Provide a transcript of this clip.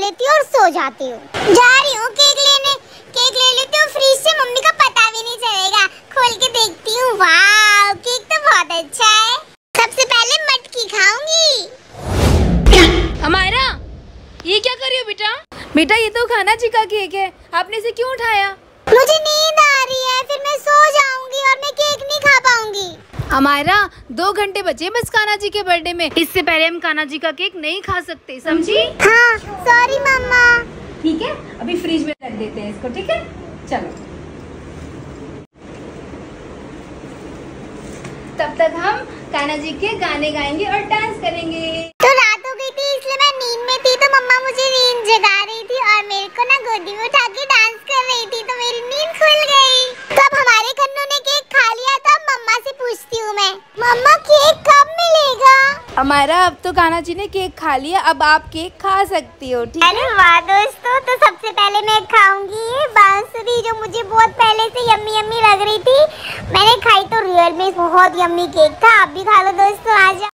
लेती हूँ और सो जाती हूँ। जा रही हूँ केक लेने, केक ले लेती हूँ फ्रिज से, मम्मी का पता भी नहीं चलेगा। खोल के देखती हूँ, वाह केक तो बहुत अच्छा है। सबसे पहले मटकी खाऊंगी। अमायरा, ये क्या कर रही हो बेटा? बेटा ये तो कान्हा जी का केक है, आपने इसे क्यों उठाया? मुझे नींद आ रही है, फिर मैं सो जाऊंगी और मैं केक नहीं खा पाऊंगी। अमायरा 2 घंटे बचे बस कान्हा जी के बर्थडे में, इससे पहले हम कान्हा जी का केक नहीं खा सकते, समझी? हाँ सॉरी मम्मा। ठीक है, अभी फ्रिज में रख देते हैं इसको, ठीक है? चलो तब तक हम कान्हा जी के गाने गाएंगे और डांस करेंगे। तो रात हो गई थी इसलिए मैं नींद में थी, तो मम्मा मुझे नींद जगा रही थी और मेरे को ना गोदी में उठा के डांस कर रही थी, तो मेरी नींद खुल गई। तो अब हमारे खन्नू ने केक खा लिया, तो अब मम्मा से पूछती हूँ मैं, मम्मा केक कब मिलेगा? हमारा अब तो कान्हा जी ने केक खा लिया, अब आप केक खा सकती हो, ठीक है? अरे वाह दोस्तों, तो सबसे पहले मैं खाऊंगी ये बांसुरी, जो मुझे बहुत पहले से यम्मी यम्मी लग रही थी। मैंने खाई तो रियल में बहुत यम्मी केक था। आप भी खा लो दोस्तों, आ जाओ।